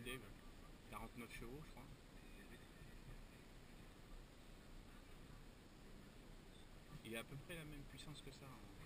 Dave. 49 chevaux, je crois. Il a à peu près la même puissance que ça. Hein.